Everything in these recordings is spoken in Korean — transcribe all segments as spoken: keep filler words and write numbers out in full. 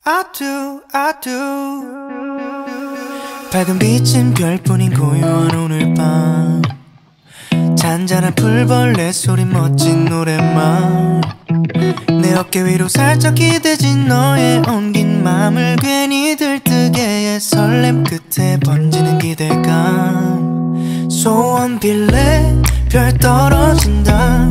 I do, I do. 밝은 빛은 별뿐인 고요한 오늘 밤, 잔잔한 풀벌레 소리 멋진 노랫말, 내 어깨 위로 살짝 기대진 너의 엉긴 맘을 괜히 들뜨게 해. 설렘 끝에 번지는 기대감, 소원 빌래 별 떨어진다.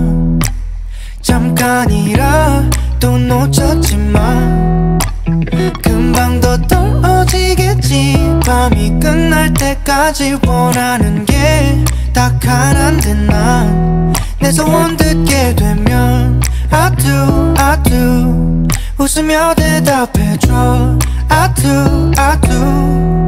잠깐이라 또 놓쳤지만 금방 더 떨어지겠지. 밤이 끝날 때까지 원하는 게 딱 하나인데 난 내 소원 듣게 되면 I do, I do 웃으며 대답해줘. I do, I do.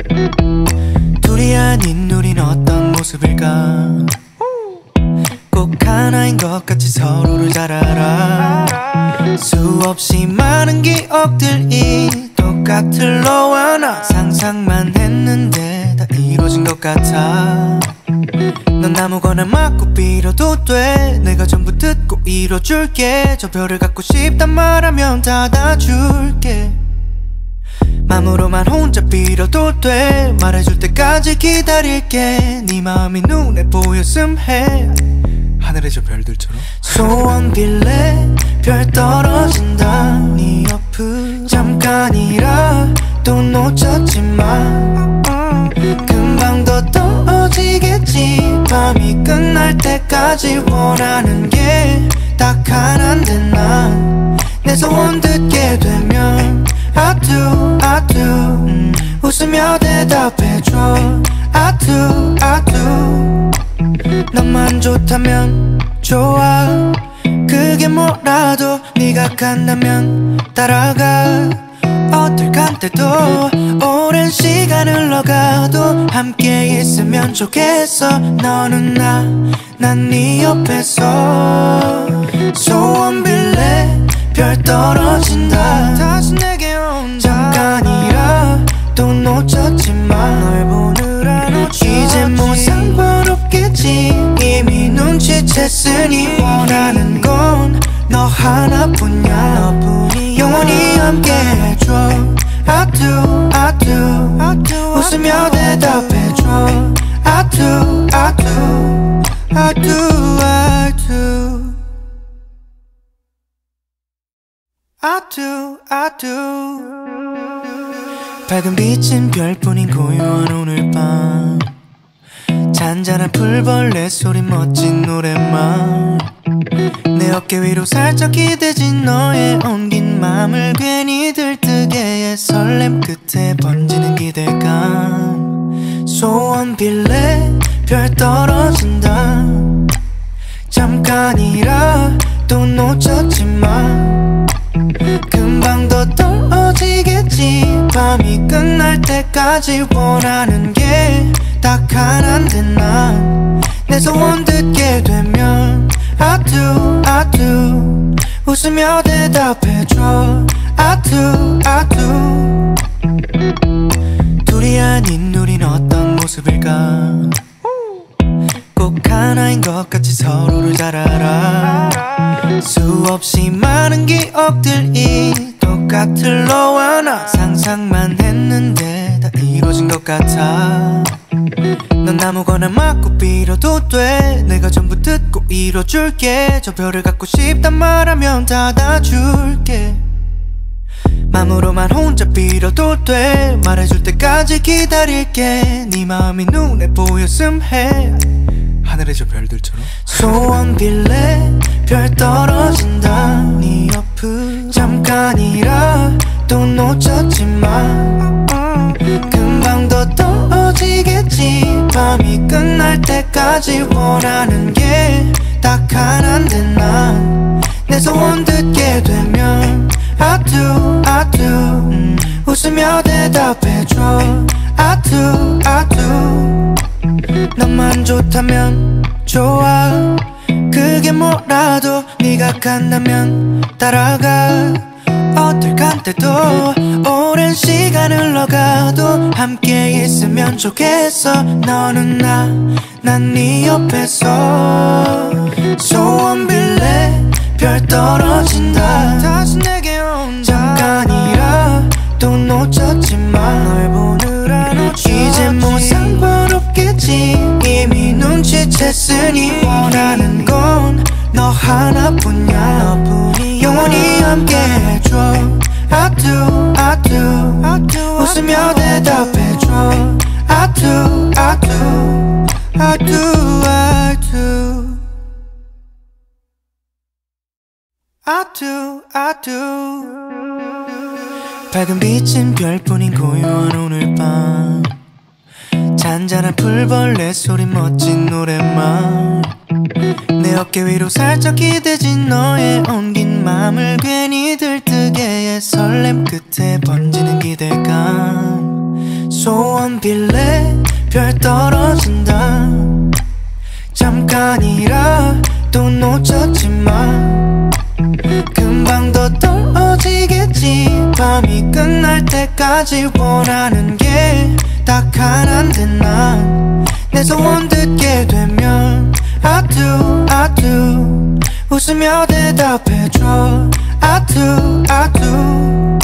둘이 아닌 우린 어떤 모습일까? 꼭 하나인 것 같이 서로를 잘 알아. 수없이 많은 기억들이 똑같을 너와 나, 상상만 했는데 다 이루어진 것 같아. 넌 아무거나 맞고 빌어도 돼. 내가 전부 듣고 이뤄줄게. 저 별을 갖고 싶단 말하면 닫아줄게. 맘으로만 혼자 빌어도 돼. 말해줄 때까지 기다릴게. 네 마음이 눈에 보였음 해. 하늘의 저 별들처럼. 소원 빌래 별 떨어진다. 네 옆을 잠깐이라 또 놓쳤지만 금방 더 떨어지겠지. 밤이 끝날 때까지 원하는 게 딱 하나인데 난 내 소원 듣게 되면 I do, I do 음, 웃으며 대답해줘. I do, I do. 너만 좋다면 좋아. 그게 뭐라도 네가 간다면 따라가. 어떨 간때도 오랜 시간 흘러가도 함께 있으면 좋겠어. 너는 나, 난 네 옆에서. 소원 빌래 별 떨어진다. 다시 내게 온다. 잠깐이라 또 놓쳤지만 널 보느라 놓쳤지. 이제 뭐 상관없겠지. 이미 눈치챘으니 원하는 건 너 하나뿐이야. 너뿐이 영원히 함께 해줘. I do, I do, I do 웃으며 대답해줘. I do, I do, I do, I do, I do, I do. 밝은 빛은 별뿐인 고요한 오늘 밤, 잔잔한 풀벌레 소리 멋진 노랫말, 내 어깨 위로 살짝 기대진 너의 엉긴 맘을 괜히 들뜨게 해. 설렘 끝에 번지는 기대감, 소원 빌래 별 떨어진다. 잠깐이라 또 놓쳤지만 금방 더 떨어지겠지. 밤이 끝날 때까지 원하는 게 딱 하나인데 난 내 소원 듣게 되면 I do, I do 웃으며 대답해줘. I do, I do. 둘이 아닌 우린 어떤 모습일까? 꼭 하나인 것 같이 서로를 잘 알아. 수없이 많은 기억들이 똑같을 너와 나, 상상만 했는데 다 이루어진 것 같아. 넌 아무거나 맞고 빌어도 돼. 내가 전부 듣고 이뤄줄게. 저 별을 갖고 싶단 말하면 닫아줄게. 맘으로만 혼자 빌어도 돼. 말해줄 때까지 기다릴게. 네 마음이 눈에 보였음 해. 하늘의 저 별들처럼. 소원 빌래 별 떨어진다. 네 옆을 잠깐이라 또 놓쳤지만 금방 더 떨어지겠지. 밤이 끝날 때까지 원하는 게 딱 하나인데 난 내 소원 듣게 되면 I do, I do 음, 웃으며 대답해줘. I do, I do. 너만 좋다면 좋아. 그게 뭐라도 네가 간다면 따라가. 어떨 간때도 오랜 시간 흘러가도 함께 있으면 좋겠어. 너는 나, 난 네 옆에서. 소원 빌래 별 떨어진다. 다시 내게 온다. 잠깐이라 눈치챘으니 원하는 건 너 하나뿐이야. 영원히 함께 해줘. I do, I do, I do 웃으며 대답해줘. I do, I do, I do, I do I do, I do 밝은 빛은 별뿐인 고요한 오늘 밤 잔잔한 풀벌레 소리 멋진 노랫말 내 어깨 위로 살짝 기대진 너의 엉긴 맘을 괜히 들뜨게 해 설렘 끝에 번지는 기대감 소원 빌래 별 떨어진다 잠깐이라 또 놓쳤지만 금방 더 떨어지겠지 밤이 끝날 때까지 원하는 게 딱 하나인데 난 내 소원 듣게 되면 I do, I do 웃으며 대답해줘 I do, I do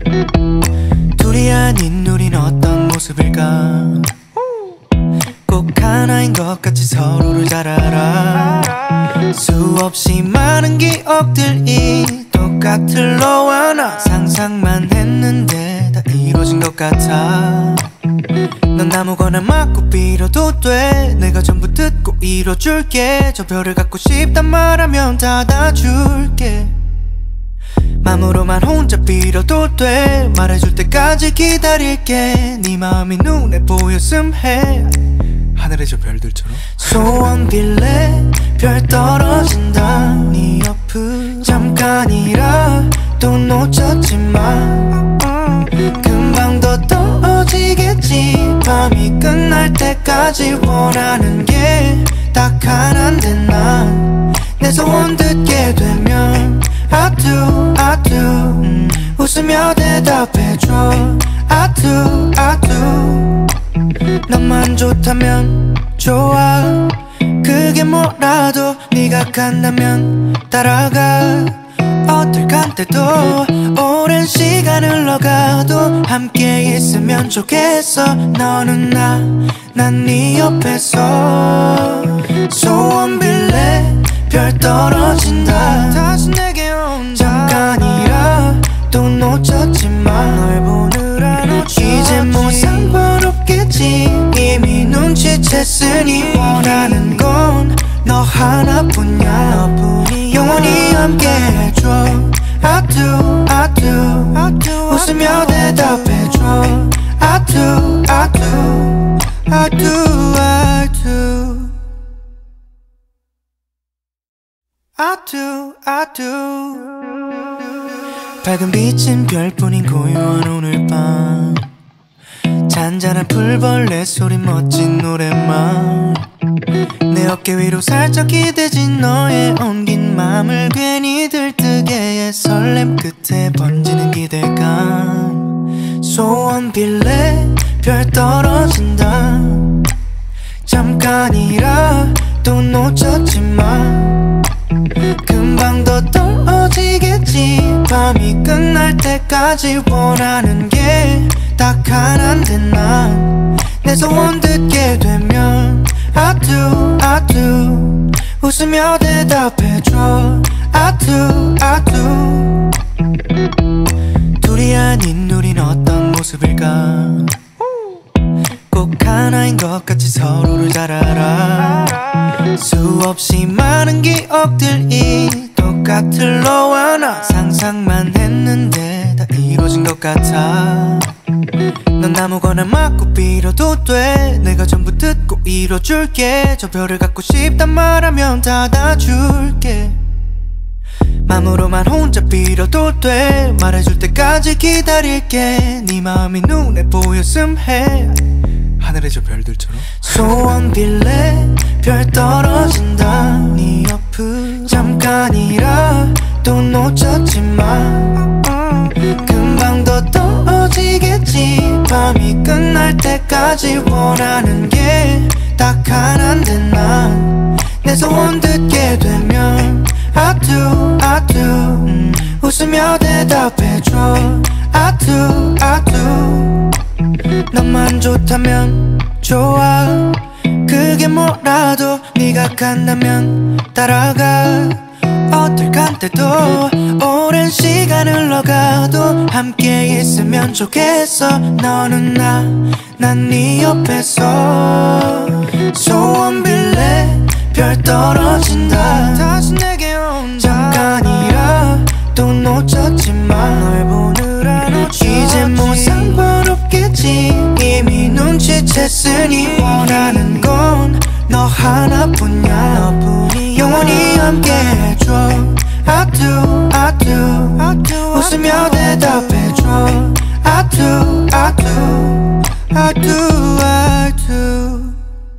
둘이 아닌 우린 어떤 모습일까 꼭 하나인 것 같이 서로를 잘 알아 수없이 많은 기억들이 똑같을 너와 나 상상만 했는데 다 이루어진 것 같아 넌 아무거나 맞고 빌어도 돼 내가 전부 듣고 이뤄줄게 저 별을 갖고 싶단 말하면 닫아줄게 맘으로만 혼자 빌어도 돼 말해줄 때까지 기다릴게 네 마음이 눈에 보였음 해 하늘의 저 별들처럼 소원 빌래 별 떨어진다 네 옆을 잠깐이라 또 놓쳤지만 금방 더 떨어지겠지 밤이 끝날 때까지 원하는 게 딱 하나인데 난 내 소원 듣게 되면 I do, I do 음, 웃으며 대답해줘 I do, I do 너만 좋다면 좋아 그게 뭐라도 네가 간다면 따라가 어떨 때도 오랜 시간 흘러가도 함께 있으면 좋겠어 너는 나, 난 네 옆에서 소원 빌래 별 떨어진다 다시 내게 온다 잠깐이라 또 놓쳤지만 널 보느라 놓쳤지 이제 뭐 상관없겠지 이미 눈치챘으니 원하는 건 너 하나뿐이야 영원히 함께 해줘 I do, I do, I do 웃으며 대답해줘 I do, I do, I do, I do I do, I do 밝은 빛은 별뿐인 고요한 오늘 밤 잔잔한 풀벌레 소리 멋진 노랫말 내 어깨 위로 살짝 기대진 너의 엉긴 맘을 괜히 들뜨게 해 설렘 끝에 번지는 기대감 소원 빌래 별 떨어진다 잠깐이라 또 놓쳤지만 금방 더 떨어지겠지 밤이 끝날 때까지 원하는 게 딱 하나인데 난 내 소원 듣게 되면 I do, I do 웃으며 대답해줘 I do, I do 둘이 아닌 우린 어떤 모습일까 꼭 하나인 것 같이 서로를 잘 알아 수없이 많은 기억들이 똑같을 너와 나 상상만 했는데 다 이루어진 것 같아 넌 아무거나 맞고 빌어도 돼 내가 전부 듣고 이뤄줄게 저 별을 갖고 싶단 말하면 닫아줄게 맘으로만 혼자 빌어도 돼 말해줄 때까지 기다릴게 네 마음이 눈에 보였음 해 하늘의 저 별들처럼 소원 빌래 별 떨어진다 네 옆을 잠깐이라 또 놓쳤지만 금방 더 떨어지겠지 밤이 끝날 때까지 원하는 게 딱 하나인데 난 내 소원 듣게 되면 I do, I do 음, 웃으며 대답해줘 I do, I do 너만 좋다면 좋아 그 그게 뭐라도 네가 간다면 따라가. 어떨 간때도 오랜 시간 흘러가도 함께 있으면 좋겠어. 너는 나, 난 네 옆에서. 소원 빌래 별 떨어진다. 다시 내게 온다. 잠깐이라도 놓쳤지만 널 보느라 놓쳤지. 이제 뭐 상관없겠지. 이미 눈치챘으니 원하는 건 너 하나뿐이야. 너뿐이야. 영원히 함께 해줘. I do, I do, I do. 웃으며 대답해줘. I do, I do, I do, I do,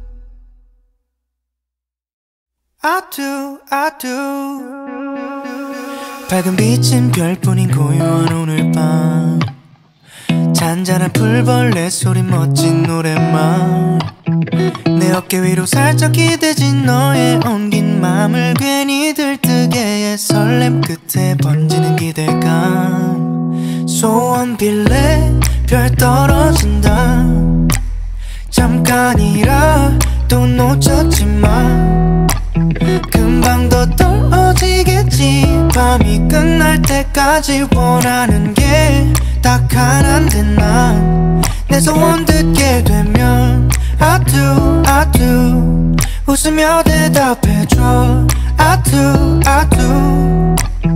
I do, I do. 밝은 빛은 별뿐인 고요한 오늘 밤. 잔잔한 풀벌레 소리 멋진 노랫말. 내 어깨 위로 살짝 기대진 너의 엉긴 맘을 괜히 들뜨게 해. 설렘 끝에 번지는 기대감. 소원 빌래 별 떨어진다. 잠깐이라도 놓쳤지만 금방 더 떨어지겠지. 밤이 끝날 때까지 원하는 게 딱 하나인데 난 내 소원 듣게 되면 I do, I do. 웃으며 대답해줘. I do, I do.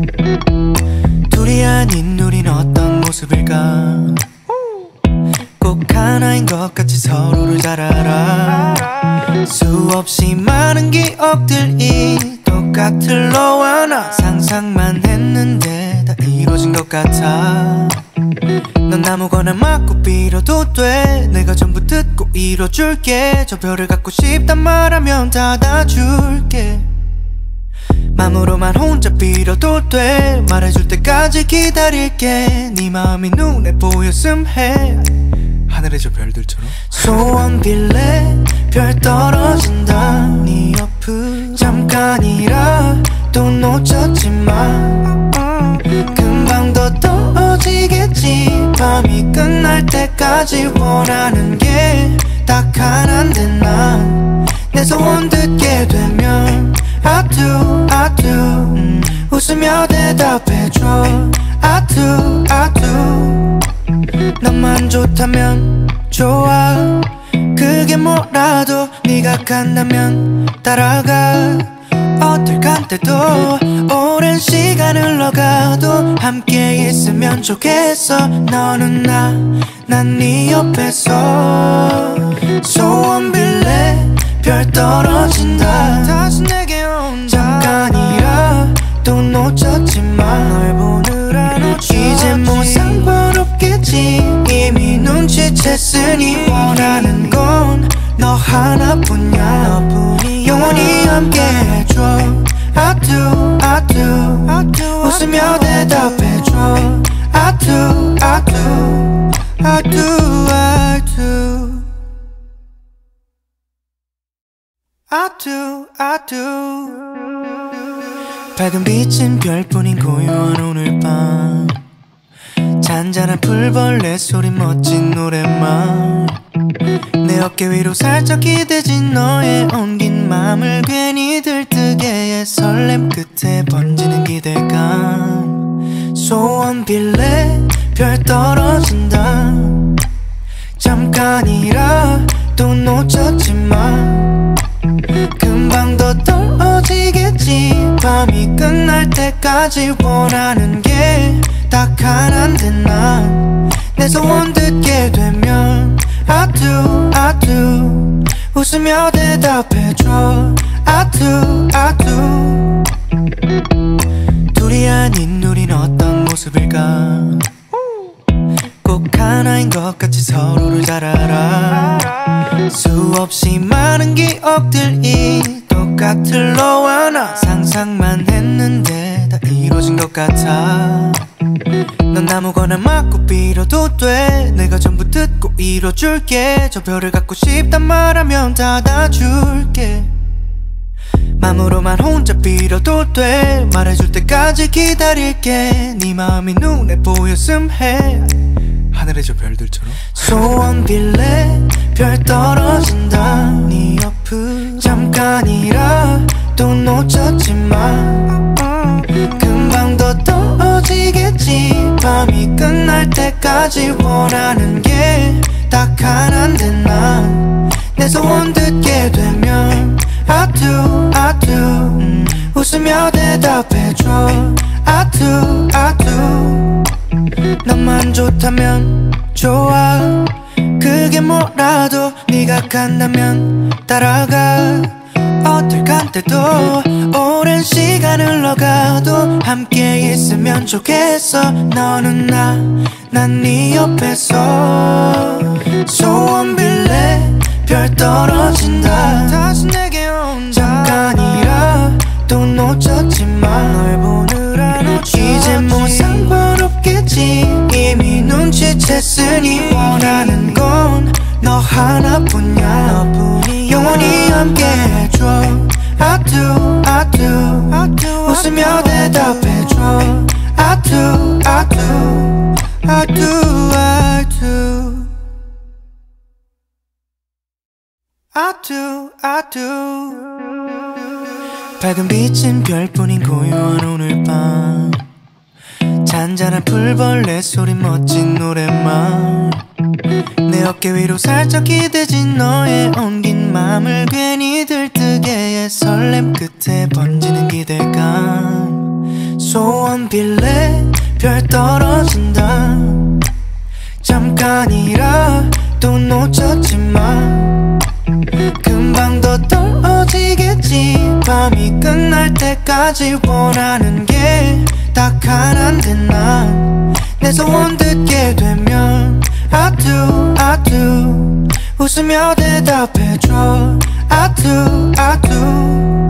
둘이 아닌 우린 어떤 모습일까. 꼭 하나인 것 같이 서로를 잘 알아. 수없이 많은 기억들이 똑같을 너와 나. 상상만 했는데 다 이루어진 것 같아. 넌 아무거나 맞고 빌어도 돼. 내가 전부 듣고 이뤄줄게. 저 별을 갖고 싶단 말하면 닫아줄게. 맘으로만 혼자 빌어도 돼. 말해줄 때까지 기다릴게. 네 마음이 눈에 보였음 해. 하늘의 저 별들처럼. 소원 빌래 별 떨어진다. 네 옆을 잠깐이라도 놓쳤지만 금방 더 떨어지겠지. 밤이 끝날 때까지 원하는 게 딱 하나인데 난 내 소원 듣게 되면 I do, I do. 음, 웃으며 대답해줘. I do, I do. 너만 좋다면 좋아. 그게 뭐라도 네가 간다면 따라가. 어떨 간때도 오랜 시간 흘러가도 함께 있으면 좋겠어. 너는 나, 난 네 옆에서. 소원 빌래 별 떨어진다. 다시 내게 온다. 잠깐이라도 놓쳤지만 널 보느라 놓쳤지. 이제 뭐 상관없겠지. 이미 눈치챘으니 원하는 건 너 하나뿐이야. 너뿐이야. 영원히 함께 해줘. I do, I do, I do. 웃으며 대답해줘. I do, I do, I do, I do, I do, I do. 밝은 빛은 별뿐인 고요한 오늘 밤. 잔잔한 풀벌레 소리 멋진 노랫말. 내 어깨 위로 살짝 기대진 너의 엉긴 맘을 괜히 들뜨게 해. 설렘 끝에 번지는 기대감. 소원 빌래 별 떨어진다. 잠깐이라도 놓쳤지만 금방 더 떨어지겠지. 밤이 끝날 때까지 원하는 게 딱 하나인데 난 내 소원 듣게 되면 I do, I do. 웃으며 대답해줘. I do, I do. 둘이 아닌 우린 어떤 모습일까. 꼭 하나인 것 같이 서로를 잘 알아. 수없이 많은 기억들이 똑같을 너와 나. 상상만 했는데 다 이루어진 것 같아. 넌 아무거나 맞고 빌어도 돼. 내가 전부 듣고 이뤄줄게. 저 별을 갖고 싶단 말하면 닫아줄게. 맘으로만 혼자 빌어도 돼. 말해줄 때까지 기다릴게. 네 마음이 눈에 보였음 해. 하늘의 저 별들처럼. 소원 빌래 별 떨어진다 네 옆을 잠깐이라 또 놓쳤지만 금방 더 떨어지겠지 밤이 끝날 때까지 원하는 게 딱 하나인데 난 내 소원 듣게 되면 I do, I do 음, 웃으며 대답해줘 I do, I do 너만 좋다면 좋아 그게 뭐라도 네가 간다면 따라가 어떨 간때도 오랜 시간 흘러가도 함께 있으면 좋겠어 너는 나, 난 네 옆에서 소원 빌래 별 떨어진다 다시 내게 온다 잠깐이라 또 놓쳤지만 널 보느라 놓쳤지 이제 뭐 상관없겠지 이미 눈치챘으니 원하는 건 너 하나뿐이야 영원히 함께 해줘 I do, I do, I do 웃으며 대답해줘 I do, I do, I do, I do I do, I do 밝은 빛은 별뿐인 고요한 오늘 밤 잔잔한 풀벌레 소리 멋진 노랫말 내 어깨 위로 살짝 기대진 너의 엉긴 맘을 괜히 들뜨게 해 설렘 끝에 번지는 기대감 소원 빌래 별 떨어진다 잠깐이라 또 놓쳤지만 금방 더 떨어지겠지 밤이 끝날 때까지 원하는 게 딱 하나인데 난 내 소원 듣게 되면 I do, I do 웃으며 대답해줘 I do, I do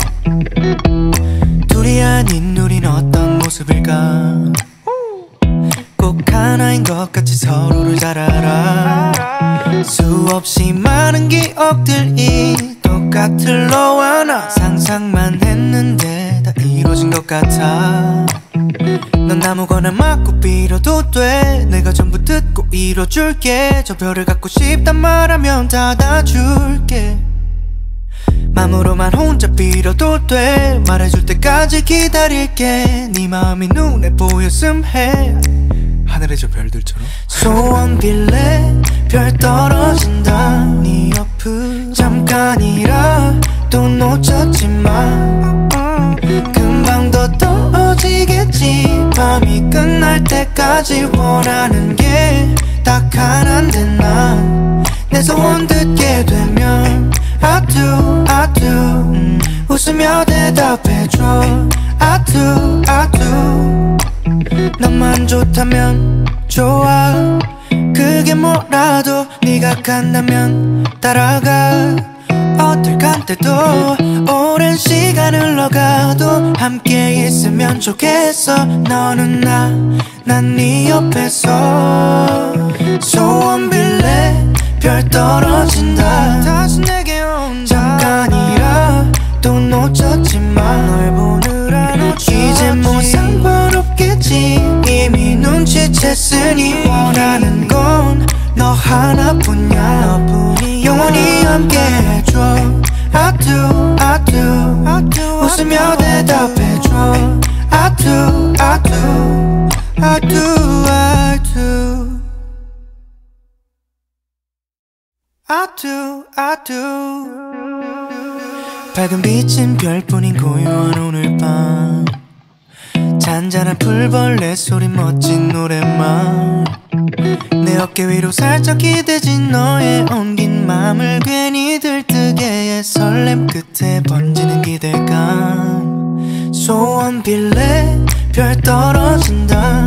둘이 아닌 우린 어떤 모습일까 꼭 하나인 것 같이 서로를 잘 알아 수없이 많은 기억들이 똑같을 너와 나 상상만 했는데 다 이루어진 것 같아 넌 아무거나 맞고 빌어도 돼 내가 전부 듣고 이뤄줄게 저 별을 갖고 싶단 말하면 닫아줄게 맘으로만 혼자 빌어도 돼 말해줄 때까지 기다릴게 네 마음이 눈에 보였음 해 하늘의 저 별들처럼. 소원 빌래 별 떨어진다 네 옆을 잠깐이라 또 놓쳤지만 금방 더 떨어지겠지 밤이 끝날 때까지 원하는 게 딱 하나인데 난 내 소원 듣게 되면 I do, I do 음, 웃으며 대답해줘 I do, I do 너만 좋다면 좋아 그게 뭐라도 네가 간다면 따라가 어떨 간때도 오랜 시간 흘러가도 함께 있으면 좋겠어 너는 나, 난 네 옆에서 소원 빌래 별 떨어진다 다시 내게 온다 잠깐이라 또 놓쳤지만 널 보느라 놓쳤지 이제 뭐 상관없겠지 이미 눈치챘으니 원하는 건 너 하나뿐이야 영원히 함께 해줘 I do, I do, I do 웃으며 대답해줘 I do, I do, I do, I do I do, I do 밝은 빛은 별뿐인 고요한 오늘 밤 잔잔한 풀벌레 소리 멋진 노랫말 내 어깨 위로 살짝 기대진 너의 엉긴 맘을 괜히 들뜨게 해 설렘 끝에 번지는 기대감 소원 빌래 별 떨어진다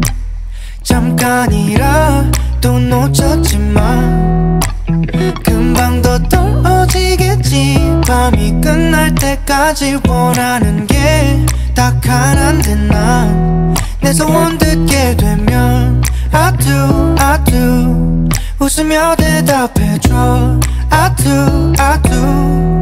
잠깐이라 또 놓쳤지만 금방 더 떨어지겠지 밤이 끝날 때까지 원하는 게 딱 하나인데 난 내 소원 듣게 되면 I do, I do 웃으며 대답해줘 I do, I do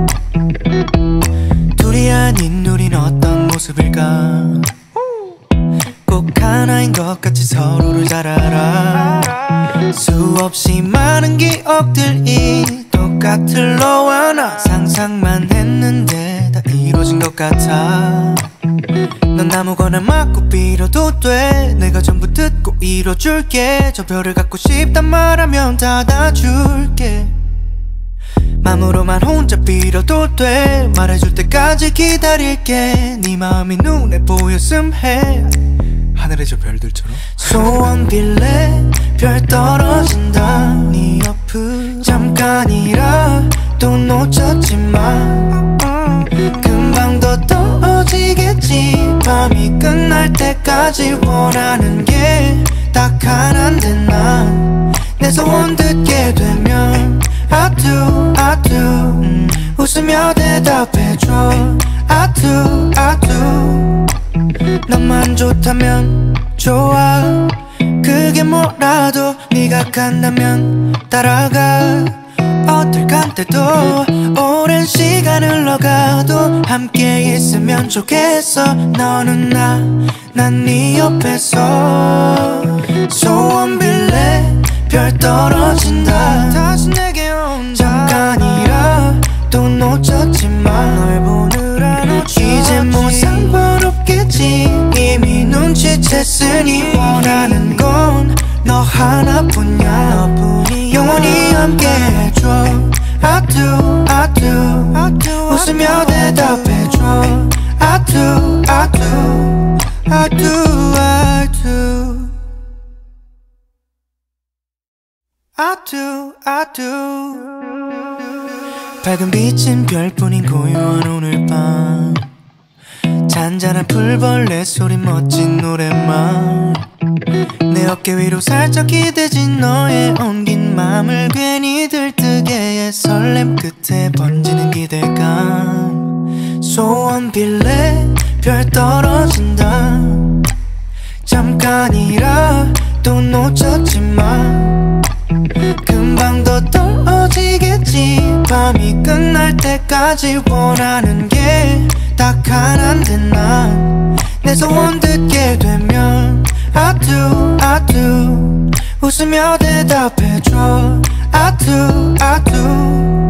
둘이 아닌 우린 어떤 모습일까 꼭 하나인 것 같이 서로를 잘 알아 수없이 많은 기억들이 똑같을 너와 나 상상만 했는데 다 이루어진 것 같아. 넌 아무거나 맞고 빌어도 돼. 내가 전부 듣고 이뤄줄게. 저 별을 갖고 싶단 말하면 닫아줄게. 맘으로만 혼자 빌어도 돼. 말해줄 때까지 기다릴게. 네 마음이 눈에 보였음 해. 하늘의 저 별들처럼 소원 빌래 별 떨어진다 네 옆을 잠깐이라도 놓쳤지만 금방 더 떨어지겠지. 밤이 끝날 때까지 원하는 게 딱 하나인데 난 내 소원 듣게 되면 I do, I do 음, 웃으며 대답해줘 I do, I do 너만 좋다면 좋아. 그게 뭐라도 네가 간다면 따라가. 어떨 간때도 오랜 시간 흘러가도 함께 있으면 좋겠어. 너는 나, 난 네 옆에서. 소원 빌래 별 떨어진다 다시 내게 온다. 잠깐이라도 놓쳤지만 널 보느라 놓쳤지. 이제 뭐 상관없겠지. 이미 눈치챘으니 원하는 건 너 하나뿐이야. 영원히 함께 해줘 I do, I do, I do 웃으며 대답해줘 I do, I do, I do, I do I do, I do 밝은 빛은 별뿐인 고요한 오늘 밤 잔잔한 풀벌레 소리 멋진 노랫말 내 어깨 위로 살짝 기대진 너의 엉긴 맘을 괜히 들뜨게 해. 설렘 끝에 번지는 기대감. 소원 빌래 별 떨어진다 잠깐이라도 놓쳤지만 금방 더 떨어지겠지. 밤이 끝날 때까지 원하는 게 딱 하나인데 난 내 소원 듣게 되면 I do, I do 웃으며 대답해줘 I do, I do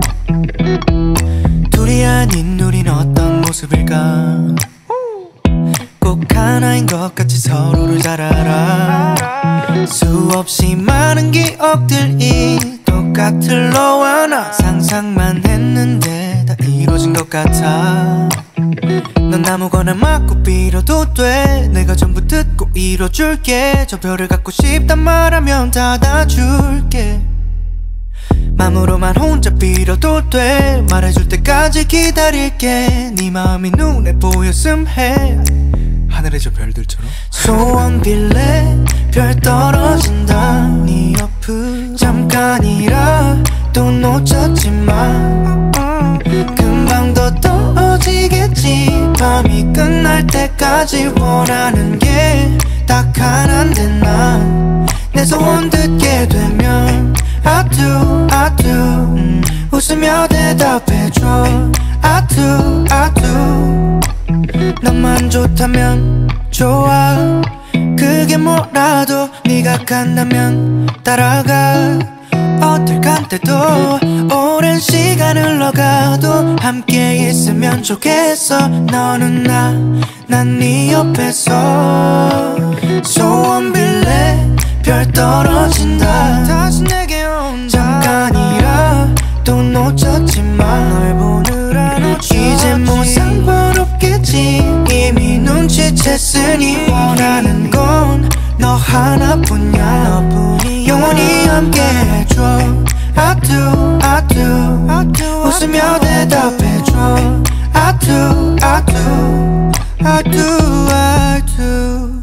둘이 아닌 우린 어떤 모습일까. 꼭 하나인 것 같이 서로를 잘 알아. 수없이 많은 기억들이 똑같을 너와 나 상상만 했는데 다 이루어진 것 같아. 넌 아무거나 맞고 빌어도 돼. 내가 전부 듣고 이뤄줄게. 저 별을 갖고 싶단 말하면 닫아줄게. 맘으로만 혼자 빌어도 돼. 말해줄 때까지 기다릴게. 네 마음이 눈에 보였음 해. 하늘의 저 별들처럼 소원 빌래 별 떨어진다 네 옆을 잠깐이라도 놓쳤지만 금방 더 떨어지겠지. 밤이 끝날 때까지 원하는 게 딱 하나인데 난 내 소원 듣게 되면 I do, I do 음, 웃으며 대답해줘 I do, I do 너만 좋다면 좋아. 그게 뭐라도 네가 간다면 따라가. 어떨 간때도 오랜 시간 흘러가도 함께 있으면 좋겠어. 너는 나, 난 네 옆에서. 소원 빌래 별 떨어진다 다시 내게 온다. 잠깐이라도 놓쳤지만 널 보느라 놓쳤지. 이제 뭐 상관없겠지. 이미 눈치챘으니 원하는 건 너 하나뿐이야. 영원히 함께 해줘 I do, I do, I do 웃으며 대답해줘 I do, I do, I do, I do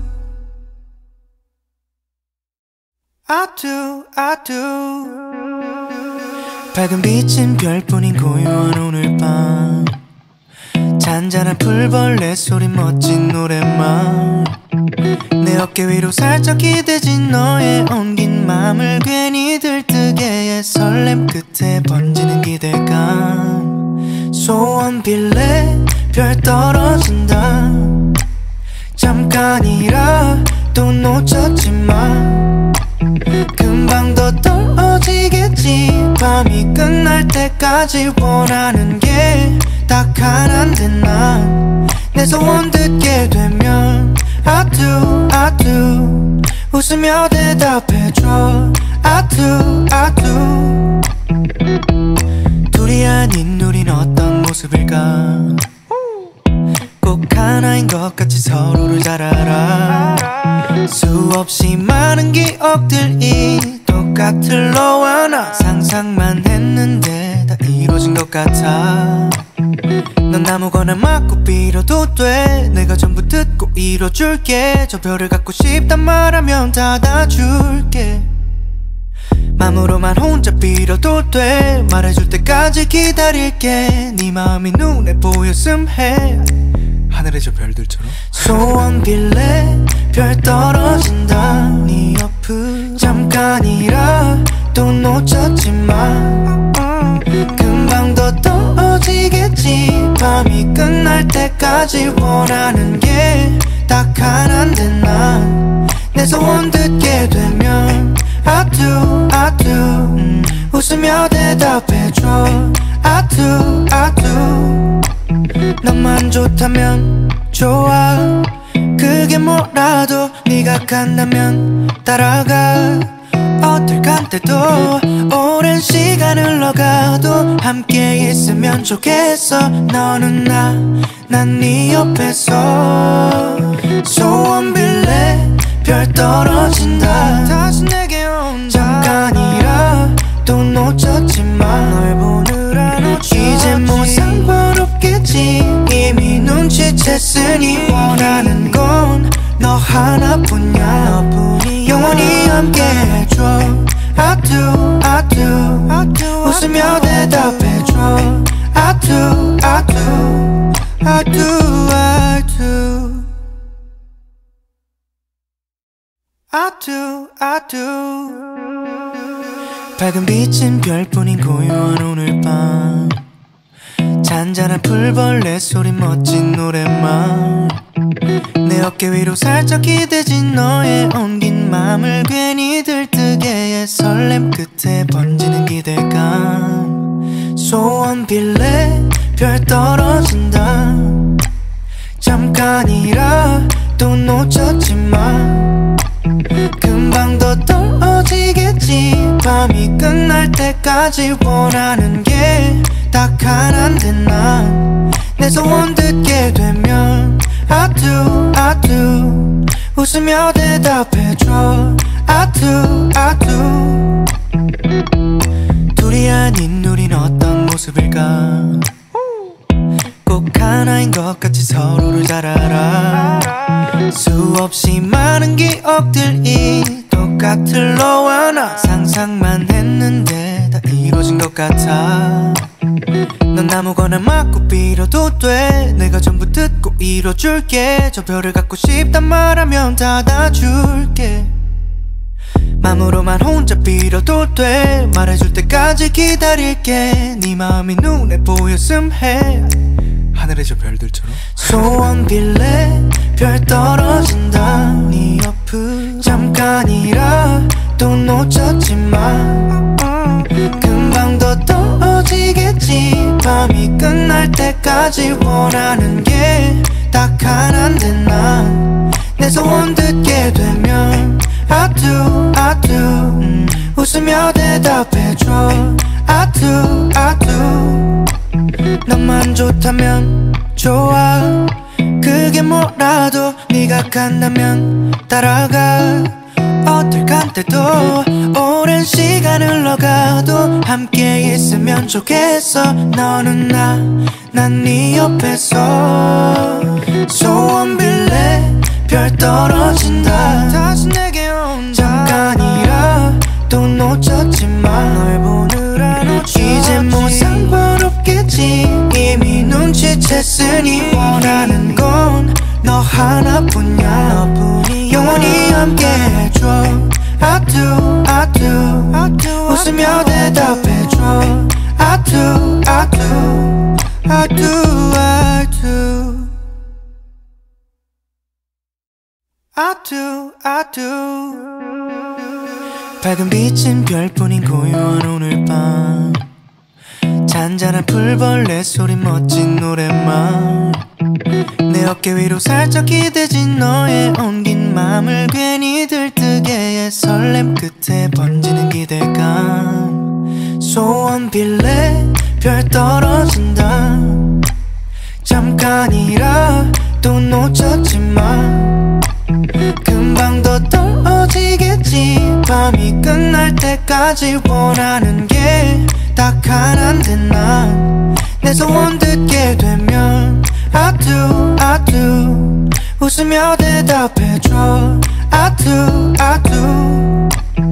I do, I do 밝은 빛은 별뿐인 고요한 오늘 밤 잔잔한 풀벌레 소리 멋진 노랫말 내 어깨 위로 살짝 기대진 너의 엉긴 맘을 괜히 들뜨게 해. 설렘 끝에 번지는 기대감. 소원 빌래 별 떨어진다 잠깐이라도 놓쳤지만 금방 더 때까지 원하는 게 딱 하나인데 난 내 소원 듣게 되면 I do, I do 웃으며 대답해줘 I do, I do 둘이 아닌 우린 어떤 모습일까 꼭 하나인 것 같이 서로를 잘 알아 수없이 많은 기억들이 똑같을 너와 나 상상만 했는데 다 이루어진 것 같아 넌 아무거나 맞고 빌어도 돼 내가 전부 듣고 이뤄줄게 저 별을 갖고 싶단 말하면 닫아줄게 맘으로만 혼자 빌어도 돼 말해줄 때까지 기다릴게 네 마음이 눈에 보였음 해 하늘의 저 별들처럼 소원 빌래 별 떨어진다 네 옆을 잠깐이라 또 놓쳤지만 금방 더 떨어지겠지 밤이 끝날 때까지 원하는 게 딱 하나인데 난 내 소원 듣게 되면 I do, I do 음, 웃으며 대답해줘 I do, I do 너만 좋다면 좋아 그게 뭐라도 네가 간다면 따라가 어떨 간때도 오랜 시간 흘러가도 함께 있으면 좋겠어 너는 나, 난 네 옆에서 소원 빌래 별 떨어진다 다시 내게 온다 잠깐이라 또 놓쳤지만 널 보느라 놓쳤지 이제 뭐 상관없겠지 이미 눈치챘으니 원하는 건 너 하나뿐이야 너뿐이 영원히 함께 해줘 I do, I do, I do 웃으며 대답해줘 I do, I do, I do, I do I do, I do 밝은 빛은 별뿐인 고요한 오늘 밤 잔잔한 풀벌레 소리 멋진 노랫말 내 어깨 위로 살짝 기대진 너의 엉긴 맘을 괜히 들뜨게 해 설렘 끝에 번지는 기대감 소원 빌래 별 떨어진다 잠깐이라 또 놓쳤지만 금방 더 떨어지겠지 밤이 끝날 때까지 원하는 게 딱 하나인데 난 내 소원 듣게 되면 I do, I do 웃으며 대답해줘 I do, I do 둘이 아닌 우린 어떤 모습일까 꼭 하나인 것 같이 서로를 잘 알아 수없이 많은 기억들이 똑같을 너와 나 상상만 했는데 다 이루어진 것 같아 넌 아무거나 맞고 빌어도 돼 내가 전부 듣고 이뤄줄게 저 별을 갖고 싶단 말하면 닫아줄게 맘으로만 혼자 빌어도 돼 말해줄 때까지 기다릴게 네 마음이 눈에 보였음 해 하늘의 저 별들처럼 소원 빌래 별 떨어진다 네 옆을 잠깐이라 또 놓쳤지만 금방 더 떨어지겠지 밤이 끝날 때까지 원하는 게 딱 하나인데 난 내 소원 듣게 되면 I do, I do 음, 웃으며 대답해줘 I do, I do 너만 좋다면 좋아 그게 뭐라도 네가 간다면 따라가 어떨 간때도 오랜 시간 흘러가도 함께 있으면 좋겠어 너는 나, 난 네 옆에서 소원 빌래 별 떨어진다 다시 내게 온다 잠깐이라 또 놓쳤지만 널 보느라 놓쳤지 이제 뭐 상관없겠지 이미 눈치챘으니 원하는 건 너 하나뿐이야 너뿐이 영원히 함께 해줘 I do, I do, I do 웃으며 대답해줘 I do, I do, I do, I do I do, I do 밝은 빛은 별뿐인 고요한 오늘 밤 잔잔한 풀벌레 소리 멋진 노랫말 내 어깨 위로 살짝 기대진 너의 엉긴 맘을 괜히 들뜨게 해 설렘 끝에 번지는 기대감 소원 빌래 별 떨어진다 잠깐이라 또 놓쳤지만 금방 더 떨어지겠지 밤이 끝날 때까지 원하는 게 딱 하나인데 난 내 소원 듣게 되면 I do, I do 웃으며 대답해줘 I do, I do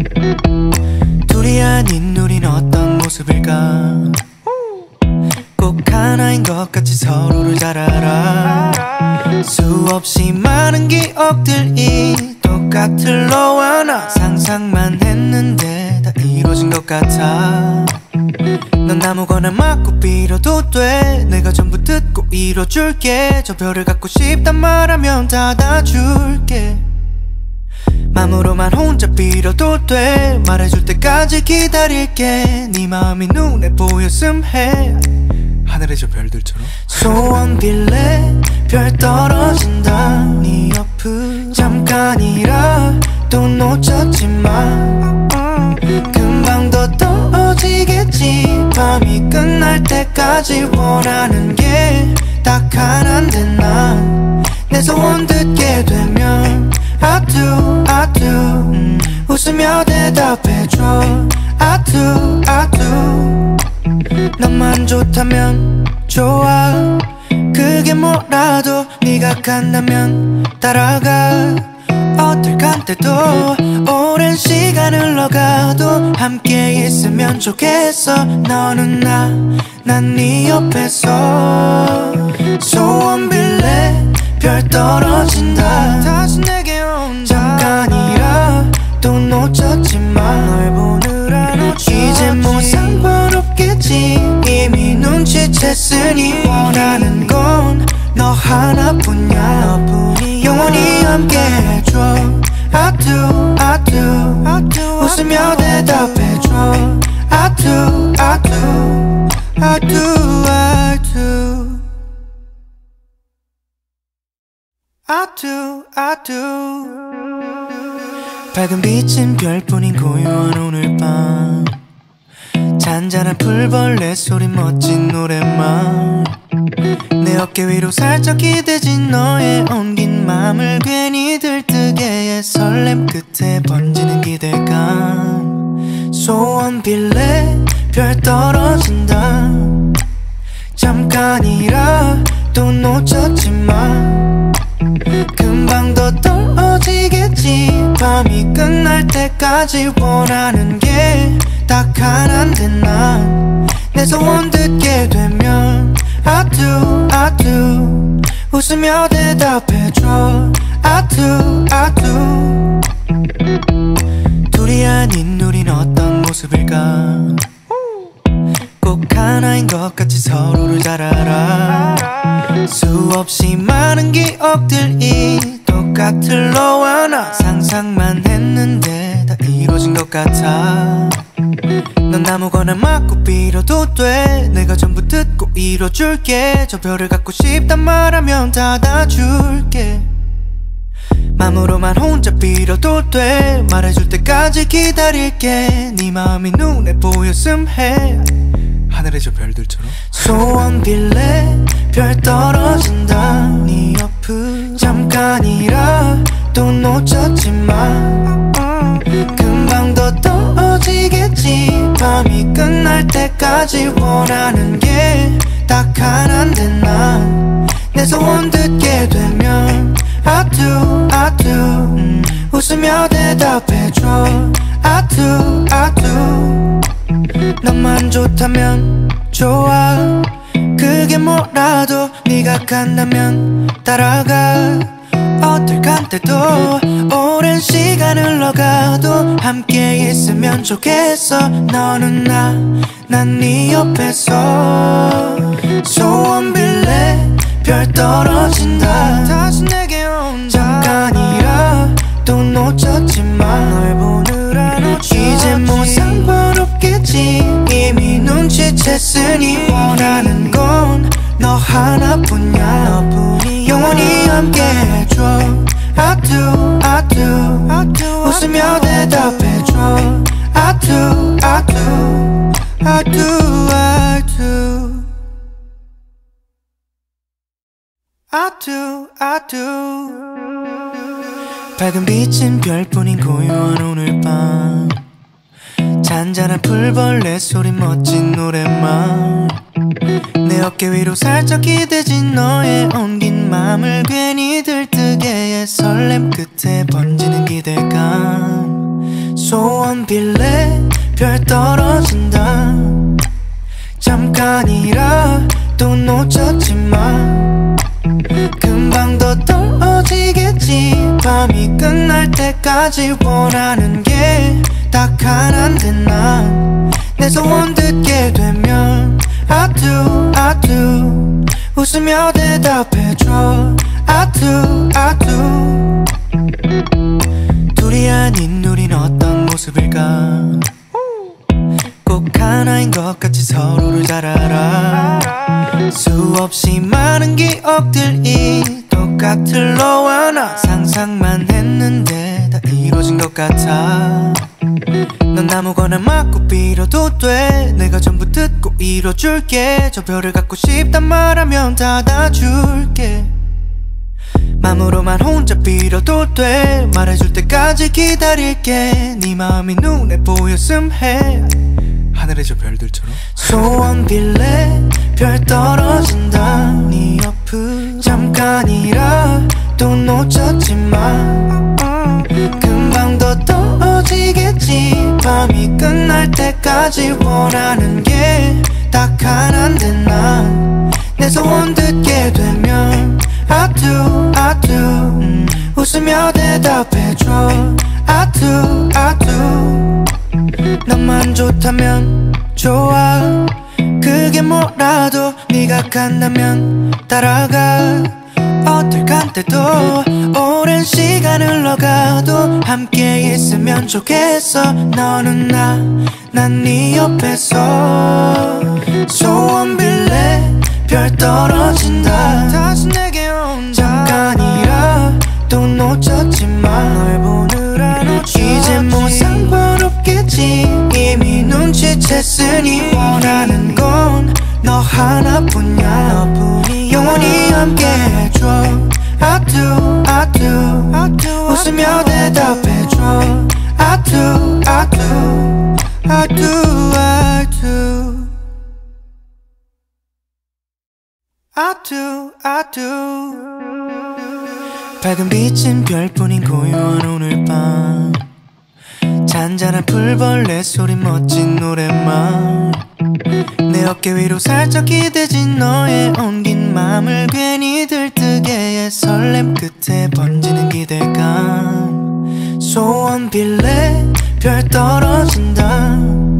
둘이 아닌 우린 어떤 모습일까 꼭 하나인 것 같이 서로를 잘 알아 수없이 많은 기억들이 똑같을 너와 나 상상만 했는데 다 이루어진 것 같아 넌 아무거나 맞고 빌어도 돼 내가 전부 듣고 이뤄줄게 저 별을 갖고 싶단 말하면 닫아줄게 맘으로만 혼자 빌어도 돼 말해줄 때까지 기다릴게 네 마음이 눈에 보였음 해 하늘의 저 별들처럼 소원 빌래 별 떨어진다 네 옆을 잠깐이라 또 놓쳤지만 금방 더 떨어지겠지 밤이 끝날 때까지 원하는 게 딱 하나인데 난 내 소원 듣게 되면 I do, I do 음, 웃으며 대답해줘 I do, I do 너만 좋다면 좋아 그게 뭐라도 네가 간다면 따라가 어떨 간때도 오랜 시간 흘러가도 함께 있으면 좋겠어 너는 나, 난 네 옆에서 소원 빌래 별 떨어진다 다시 내게 온다 잠깐이라 또 놓쳤지만 널 보느라 놓쳤지 이제 뭐 상관없겠지 이미 눈치챘으니 원하는 건 너 하나뿐이야 너뿐이야 영원히 함께 해줘 I do, I do, I do 웃으며 대답해줘 I do, I do, I do, I do I do, I do 밝은 빛은 별뿐인 고요한 오늘 밤 잔잔한 풀벌레 소리 멋진 노랫말 내 어깨 위로 살짝 기대진 너의 엉긴 맘을 괜히 들뜨게 해 설렘 끝에 번지는 기대감 소원 빌래 별 떨어진다 잠깐이라 또 놓쳤지만 금방 더 떨어지겠지 밤이 끝날 때까지 원하는 게 딱 하나인데 난 내 소원 듣게 되면 I do, I do 웃으며 대답해줘 I do, I do 둘이 아닌 우린 어떤 모습일까 꼭 하나인 것 같이 서로를 잘 알아 수없이 많은 기억들이 똑같을 너와 나 상상만 했는데 다 이루어진 것 같아 넌 아무거나 맞고 빌어도 돼 내가 전부 듣고 이뤄줄게 저 별을 갖고 싶단 말하면 닫아줄게 맘으로만 혼자 빌어도 돼 말해줄 때까지 기다릴게 네 마음이 눈에 보였음 해 하늘의 저 별들처럼 소원 빌래 별 떨어진다 네 옆을 잠깐이라 또 놓쳤지만 금방 더 떨어지겠지 밤이 끝날 때까지 원하는 게 딱 하나인데 난 내 소원 듣게 되면 I do, I do 음, 웃으며 대답해줘 I do, I do 너만 좋다면 좋아 그게 뭐라도 네가 간다면 따라가 어떨 간때도 오랜 시간 흘러가도 함께 있으면 좋겠어 너는 나, 난 네 옆에서 소원 빌래 별 떨어진다 다시 내게 온다 잠깐이라 또 놓쳤지만 널 보느라 놓쳤지 이제 뭐 상관없겠지 이미 눈치챘으니 원하는 건 너 하나뿐이야. 영원히 함께 해줘. I do, I do, I do 웃으며 대답해줘. I do, I do, I do, I do I do, I do 밝은 빛은 별뿐인 고요한 오늘 밤 잔잔한 풀벌레 소리 멋진 노랫말 내 어깨 위로 살짝 기대진 너의 엉긴 맘을 괜히 들뜨게 해 설렘 끝에 번지는 기대감 소원 빌래 별 떨어진다 잠깐이라도 놓쳤지만 금방 더 떨어지겠지 밤이 끝날 때까지 원하는 게 딱 하나인데 난 내 소원 듣게 되면 I do, I do 웃으며 대답해줘 I do, I do 둘이 아닌 우린 어떤 모습일까 꼭 하나인 것 같이 서로를 잘 알아 수없이 많은 기억들이 똑같을 너와 나 상상만 했는데 다 이루어진 것 같아 넌 아무거나 맞고 빌어도 돼 내가 전부 듣고 이뤄줄게 저 별을 갖고 싶단 말하면 닫아줄게 맘으로만 혼자 빌어도 돼 말해줄 때까지 기다릴게 네 마음이 눈에 보였음 해 하늘의 저 별들처럼 소원 빌래 별 떨어진다 네 옆을 잠깐이라도 놓쳤지만 금방 더 떨어지겠지 밤이 끝날 때까지 원하는 게 딱 하나인데 난 내 소원 듣게 되면 I do, I do 음, 웃으며 대답해줘 I do, I do 너만 좋다면 좋아 그게 뭐라도 네가 간다면 따라가 어떨 간때도 오랜 시간 흘러가도 함께 있으면 좋겠어 너는 나, 난 네 옆에서 소원 빌래 별 떨어진다 다시 내게 온다 잠깐이라도 놓쳤지만 널 보느라 놓쳤지 이제 뭐 상관없겠지 이미 눈치챘으니 원하는 건 너 하나뿐이야 영원히 함께 해줘 I do, I do, I do 웃으며 대답해줘 I do, I do, I do, I do I do, I do 밝은 빛은 별뿐인 고요한 오늘 밤 잔잔한 풀벌레 소리 멋진 노랫말 내 어깨 위로 살짝 기대진 너의 엉긴 맘을 괜히 들뜨게 해 설렘 끝에 번지는 기대감 소원 빌래 별 떨어진다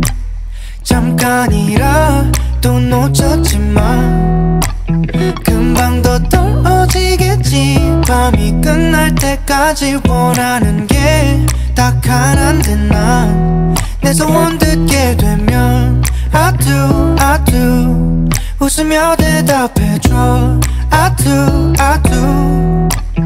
잠깐이라도 놓쳤지만 금방 더 떨어지겠지 밤이 끝날 때까지 원하는 게 딱 하나인데 난 내 소원 듣게 되면 I do, I do 웃으며 대답해줘 I do, I do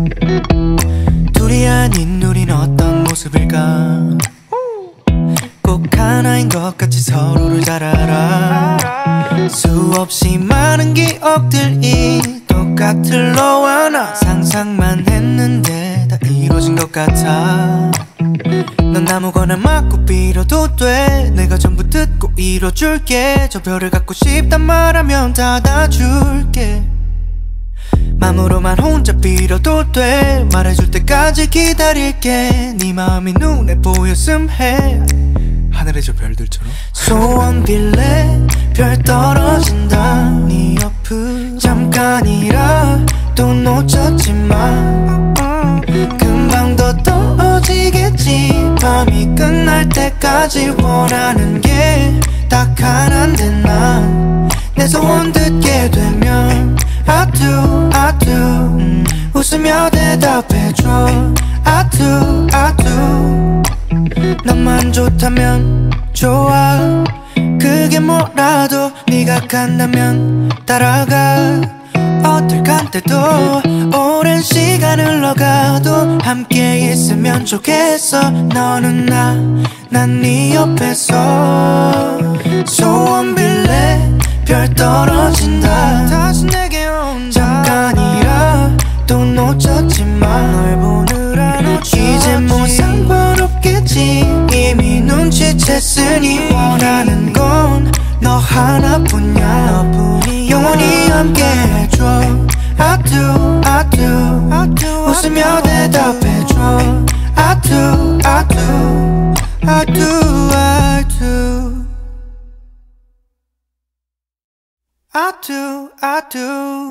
둘이 아닌 우린 어떤 모습일까 꼭 하나인 것 같이 서로를 잘 알아 수없이 많은 기억들이 똑같을 너와 나 상상만 했는데 다 이루어진 것 같아 넌 아무거나 맞고 빌어도 돼 내가 전부 듣고 이뤄줄게 저 별을 갖고 싶단 말하면 닫아줄게 맘으로만 혼자 빌어도 돼 말해줄 때까지 기다릴게 네 마음이 눈에 보였음 해 하늘의 저 별들처럼 소원 빌래 별 떨어진다 네 옆을 잠깐이라도 놓쳤지만 금방 더 떨어지겠지 밤이 끝날 때까지 원하는 게 딱 하나인데 난 내 소원 듣게 되면 I do, I do 음, 웃으며 대답해줘 I do, I do 너만 좋다면 좋아 그 그게 뭐라도 네가 간다면 따라가. 어떨 간때도 오랜 시간 흘러가도 함께 있으면 좋겠어. 너는 나, 난 네 옆에서. 소원 빌래 별 떨어진다. 다시 내게 온다. 잠깐이라도 놓쳤지만 널 보느라 놓쳤지. 이제 뭐 상관없겠지. 이미 눈치챘으니 원하는 건 너 하나뿐이야. 너뿐이 영원히 함께 해줘. I do, I do, I do. 웃으며 대답해줘. I do, I do, I do, I do, I do, I do.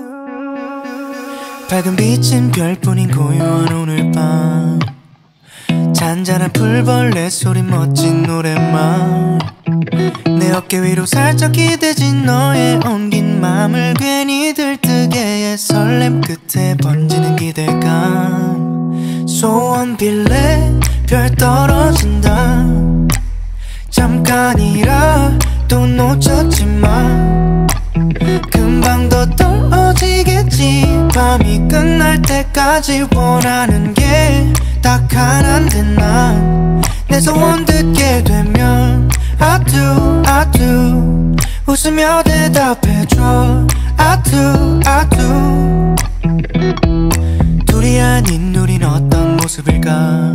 밝은 빛은 별뿐인 고요한 오늘 밤. 잔잔한 풀벌레 소리 멋진 노랫말. 내 어깨 위로 살짝 기대진 너의 엉긴 맘을 괜히 들뜨게 해. 설렘 끝에 번지는 기대감. 소원 빌래 별 떨어진다. 잠깐이라도 놓쳤지만 금방 더 떨어지겠지. 밤이 끝날 때까지 원하는 게 딱 하나인데 난 내 소원 듣게 되면 I do, I do. 웃으며 대답해줘. I do, I do. 둘이 아닌 우린 어떤 모습일까.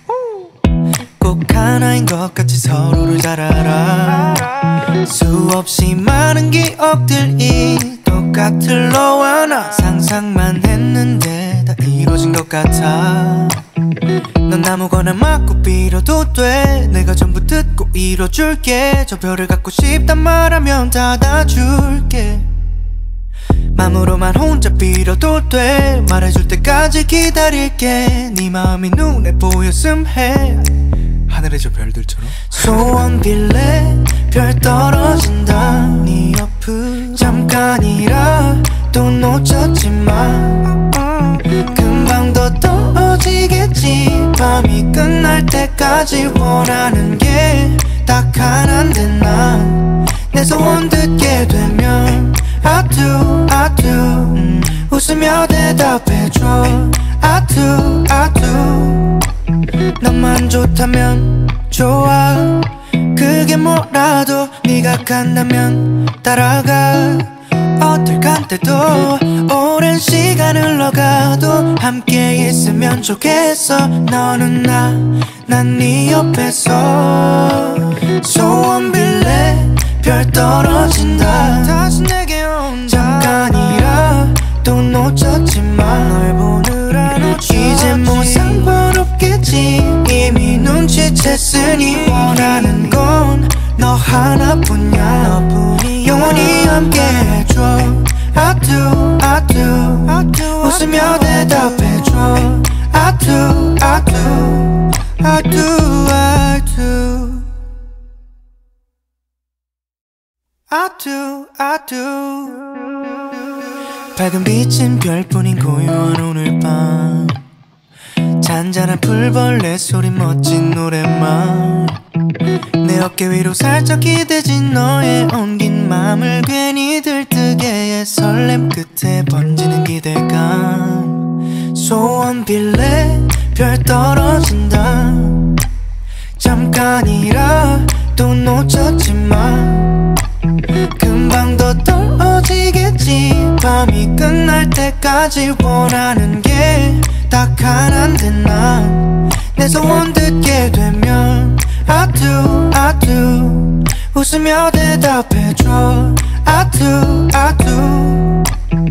꼭 하나인 것 같이 서로를 잘 알아. 수없이 많은 기억들이 똑같을 너와 나. 상상만 했는데 다 이루어진 것 같아. 넌 아무거나 맞고 빌어도 돼. 내가 전부 듣고 이뤄줄게. 저 별을 갖고 싶단 말하면 닫아줄게. 맘으로만 혼자 빌어도 돼. 말해줄 때까지 기다릴게. 네 마음이 눈에 보였음 해. 하늘의 저 별들처럼. 소원 빌래 별 떨어진다. 네 옆을 잠깐이라도 놓쳤지만 금방 더 떨어지겠지. 밤이 끝날 때까지 원하는 게 딱 하나인데 난 내 소원 듣게 되면 I do, I do. 음, 웃으며 대답해줘. I do, I do. 너만 좋다면 좋아. 그게 뭐라도 네가 간다면 따라가. 어떨 간때도 오랜 시간 흘러가도 함께 있으면 좋겠어. 너는 나, 난 네 옆에서. 소원 빌래 별 떨어진다. 다시 내게 온다. 잠깐이라도 놓쳤지만 널 보느라 놓쳤지. 이제 뭐 상관없겠지. 이미 눈치챘으니 원하는 건 너 하나뿐이야. 너뿐이 영원히 함께 해줘. I do, I do, I do. 웃으며 대답해줘. I do, I do, I do, I do, I do, I do. 밝은 빛은 별뿐인 고요한 오늘 밤. 잔잔한 풀벌레 소리 멋진 노랫말. 내 어깨 위로 살짝 기대진 너의 엉긴 맘을 괜히 들뜨게 해. 설렘 끝에 번지는 기대감. 소원 빌래 별 떨어진다. 잠깐이라도 놓쳤지만 금방 더 떨어지겠지. 밤이 끝날 때까지 원하는 게 딱 하나인데 난 내 소원 듣게 되면 I do, I do. 웃으며 대답해줘. I do, I do.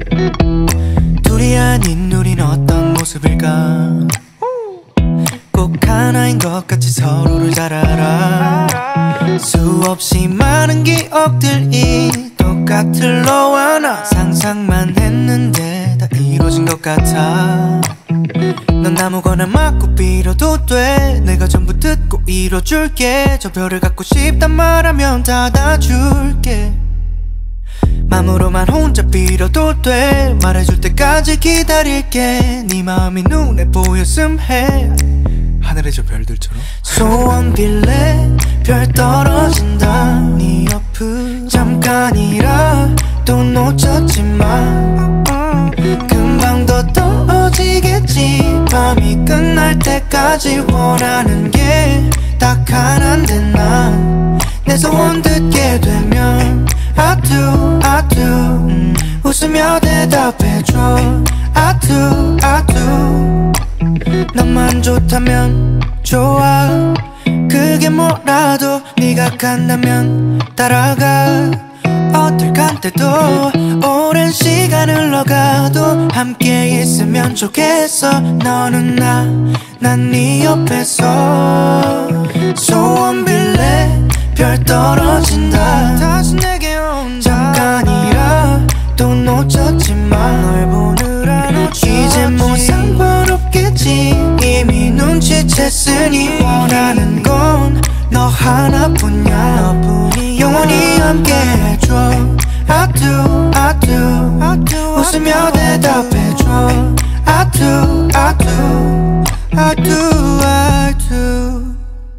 둘이 아닌 우린 어떤 모습일까. 꼭 하나인 것 같이 서로를 잘 알아. 수없이 많은 기억들이 똑같을 너와 나. 상상만 했는데 다 이루어진 것 같아. 넌 아무거나 맞고 빌어도 돼. 내가 전부 듣고 이뤄줄게. 저 별을 갖고 싶단 말하면 닫아줄게. 맘으로만 혼자 빌어도 돼. 말해줄 때까지 기다릴게. 네 마음이 눈에 보였음 해. 하늘의 저 별들처럼. 소원 빌래 별 떨어진다. 네 옆에 옆을 잠깐이라도 놓쳤지만 금방 더 떨어지겠지. 밤이 끝날 때까지 원하는 게 딱 하나인데 난 내 소원 듣게 되면 I do, I do 음, 웃으며 대답해줘 I do, I do 너만 좋다면 좋아. 그게 뭐라도 네가 간다면 따라가. 어떨 간때도 오랜 시간 흘러가도 함께 있으면 좋겠어. 너는 나, 난 네 옆에서. 소원 빌래 별 떨어진다 다시 내게 온다. 잠깐이라도 놓쳤지만 널 보느라 놓쳤지. 이제 뭐 상관없겠지. 이미 눈치챘으니 원하는 건 너 하나뿐이야. 너뿐이 영원히 함께 해줘. I do, I do, I do 웃으며 대답해줘 I do, I do, I do, I do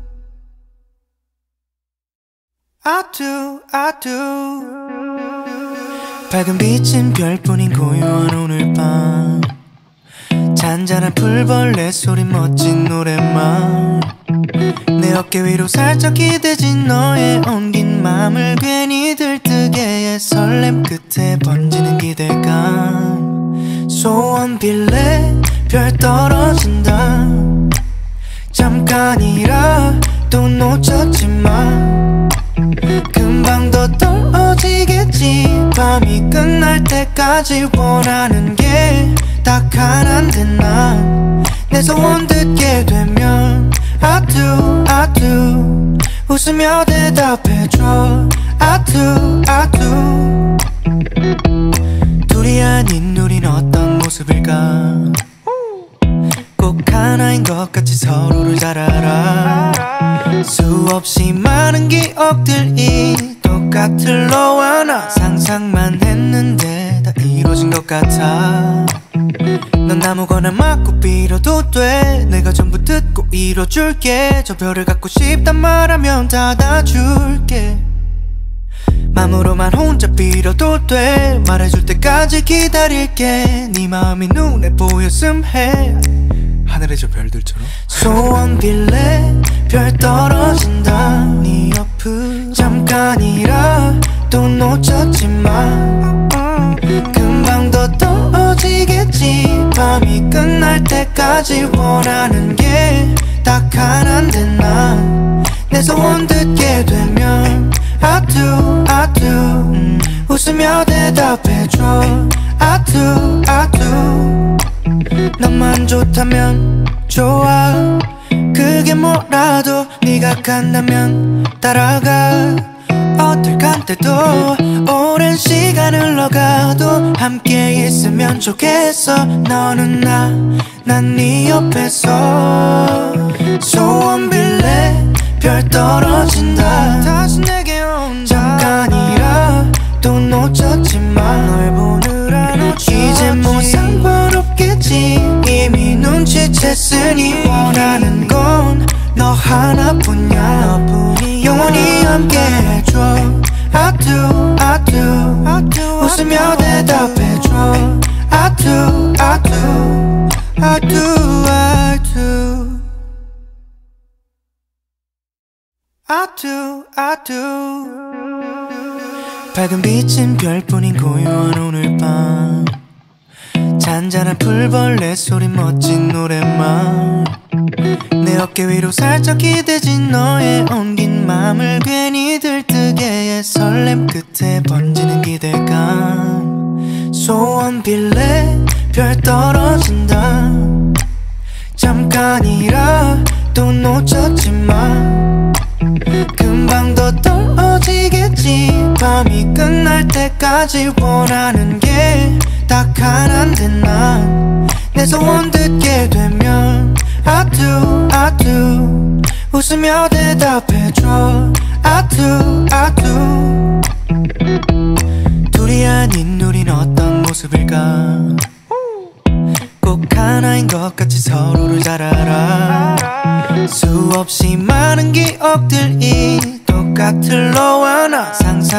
I do, I do 밝은 빛은 별뿐인 고요한 오늘 밤. 잔잔한 풀벌레 소리 멋진 노랫말. 내 어깨 위로 살짝 기대진 너의 엉긴 맘을 괜히 들뜨게 해. 설렘 끝에 번지는 기대감. 소원 빌래 별 떨어진다 잠깐이라도 놓쳤지만 금방 더 떨어지겠지. 밤이 끝날 때까지 원하는 게 딱 하나인데 난 내 소원 듣게 되면 I do, I do 웃으며 대답해줘 I do, I do 둘이 아닌 우린 어떤 모습일까. 꼭 하나인 것 같이 서로를 잘 알아. 수없이 많은 기억들이 똑같을 너와 나. 상상만 했는데 다 이루어진 것 같아. 넌 아무거나 맞고 빌어도 돼. 내가 전부 듣고 이뤄줄게. 저 별을 갖고 싶단 말하면 닫아줄게. 맘으로만 혼자 빌어도 돼. 말해줄 때까지 기다릴게. 네 마음이 눈에 보였음 해. 하늘의 저 별들처럼. 소원 빌래 별 떨어진다 네 옆을 잠깐이라도 놓쳤지만 금방 더 떨어지겠지. 밤이 끝날 때까지 원하는 게 딱 하나인데 난 내 소원 듣게 되면 I do, I do 음, 웃으며 대답해줘 I do, I do 너만 좋다면 좋아. 그게 뭐라도 네가 간다면 따라가. 어떨 간때도 오랜 시간 흘러가도 함께 있으면 좋겠어. 너는 나, 난 네 옆에서. 소원 빌래 별 떨어진다 다시 내게 온다. 잠깐이라도 놓쳤지만 널 보느라 놓쳤지. 이제 뭐 상관없겠지. 이미 눈치챘으니 원하는 건 너 하나뿐이야. 너뿐이 영원히 함께 해줘 I do, I do, I do 웃으며 대답해줘 I do, I do, I do, I do I do, I do 밝은 빛은 별뿐인 고요한 오늘 밤. 잔잔한 풀벌레 소리 멋진 노랫말. 내 어깨 위로 살짝 기대진 너의 엉긴 맘을 괜히 들뜨게 해. 설렘 끝에 번지는 기대감. 소원 빌래 별 떨어진다 잠깐이라도 놓쳤지만 금방 더 떨어지겠지. 밤이 끝날 때까지 원하는 게 딱 하나인데 난 내 소원 듣게 되면 I do, I do 웃으며 대답해줘 I do, I do 둘이 아닌 우린 어떤 모습일까. 꼭 하나인 것 같이 서로를 잘 알아. 수없이 많은 기억들이 똑같을 너와 나. 상상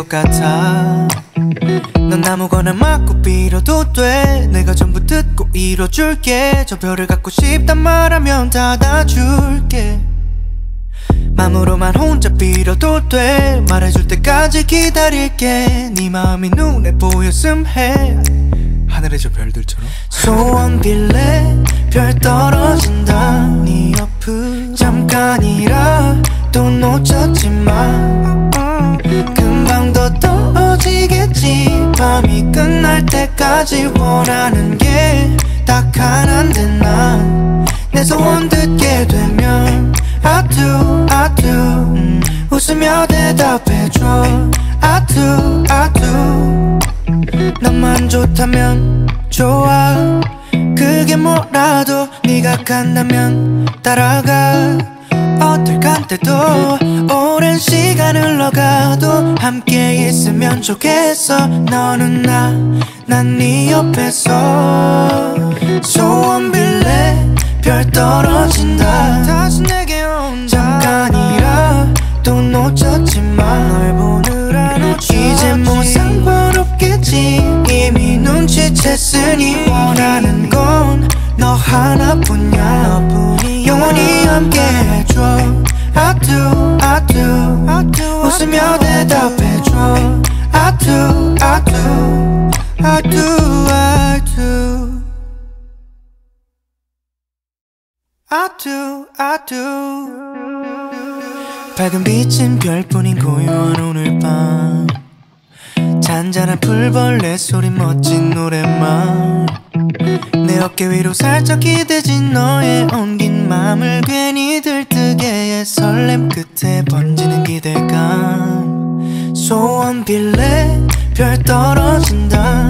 것 같아. 넌 아무거나 맞고 빌어도 돼. 내가 전부 듣고 이뤄줄게. 저 별을 갖고 싶단 말하면 닫아줄게. 맘으로만 혼자 빌어도 돼. 말해줄 때까지 기다릴게. 네 마음이 눈에 보였음 해. 하늘의 저 별들처럼. 소원 빌래 별 떨어진다. 네 옆을 잠깐이라도 놓쳤지만 금방 더 떨어지겠지. 밤이 끝날 때까지 원하는 게 딱 하나인데 난 내 소원 듣게 되면 I do, I do 음, 웃으며 대답해줘 I do, I do 너만 좋다면 좋아. 그게 뭐라도 네가 간다면 따라가. 어떨 때도 오랜 시간 흘러가도 함께 있으면 좋겠어. 너는 나, 난 네 옆에서. 소원 빌래 별 떨어진다. 다시 내게 온다. 잠깐이라도 놓쳤지만 널 보느라 놓쳤지. 이제 뭐 상관없겠지. 이미 눈치챘으니 원하는 건 너 하나뿐이야. 영원히 함께 해줘 I do, I do, I do 웃으며 대답해줘 I do, I do, I do, I do I do, I do 밝은 빛은 별뿐인 고요한 오늘 밤. 잔잔한 풀벌레 소리 멋진 노랫말. 내 어깨 위로 살짝 기대진 너의 엉긴 맘을 괜히 들뜨게 해. 설렘 끝에 번지는 기대감. 소원 빌래 별 떨어진다.